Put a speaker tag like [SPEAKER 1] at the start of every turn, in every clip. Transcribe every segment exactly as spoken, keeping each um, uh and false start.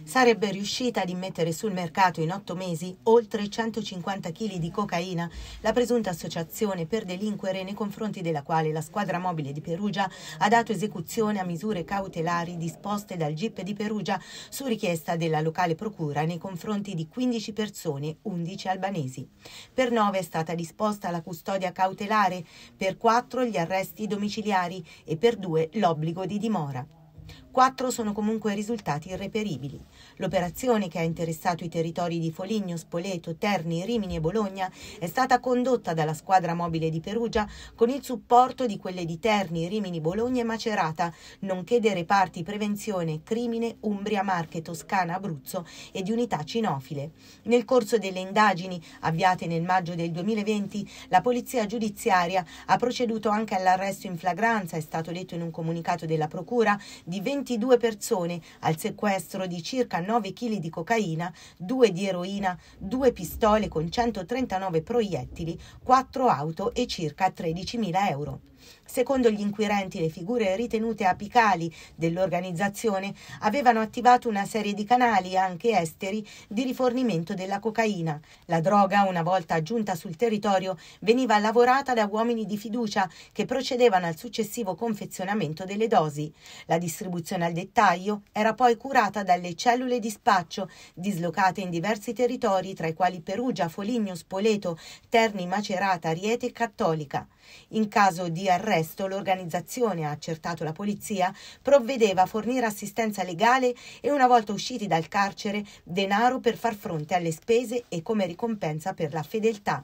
[SPEAKER 1] Sarebbe riuscita ad immettere sul mercato in otto mesi oltre centocinquanta chili di cocaina, la presunta associazione per delinquere nei confronti della quale la squadra mobile di Perugia ha dato esecuzione a misure cautelari disposte dal G I P di Perugia su richiesta della locale procura nei confronti di quindici persone, undici albanesi. Per nove è stata disposta la custodia cautelare, per quattro gli arresti domiciliari e per due l'obbligo di dimora. Quattro sono comunque risultati irreperibili. L'operazione, che ha interessato i territori di Foligno, Spoleto, Terni, Rimini e Bologna, è stata condotta dalla squadra mobile di Perugia con il supporto di quelle di Terni, Rimini, Bologna e Macerata, nonché dei reparti prevenzione, crimine, Umbria, Marche, Toscana, Abruzzo e di unità cinofile. Nel corso delle indagini, avviate nel maggio del duemilaventi, la polizia giudiziaria ha proceduto anche all'arresto in flagranza, è stato detto in un comunicato della procura, di ventidue persone, al sequestro di circa nove chili di cocaina, due di eroina, due pistole con centotrentanove proiettili, quattro auto e circa tredicimila euro. Secondo gli inquirenti, le figure ritenute apicali dell'organizzazione avevano attivato una serie di canali, anche esteri, di rifornimento della cocaina. La droga, una volta giunta sul territorio, veniva lavorata da uomini di fiducia che procedevano al successivo confezionamento delle dosi. La distribuzione al dettaglio era poi curata dalle cellule di spaccio, dislocate in diversi territori, tra i quali Perugia, Foligno, Spoleto, Terni, Macerata, Riete e Cattolica. In caso di arresto, l'organizzazione, ha accertato la polizia, provvedeva a fornire assistenza legale e, una volta usciti dal carcere, denaro per far fronte alle spese e come ricompensa per la fedeltà.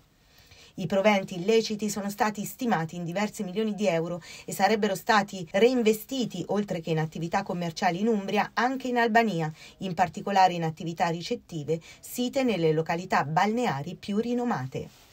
[SPEAKER 1] I proventi illeciti sono stati stimati in diversi milioni di euro e sarebbero stati reinvestiti, oltre che in attività commerciali in Umbria, anche in Albania, in particolare in attività ricettive, site nelle località balneari più rinomate.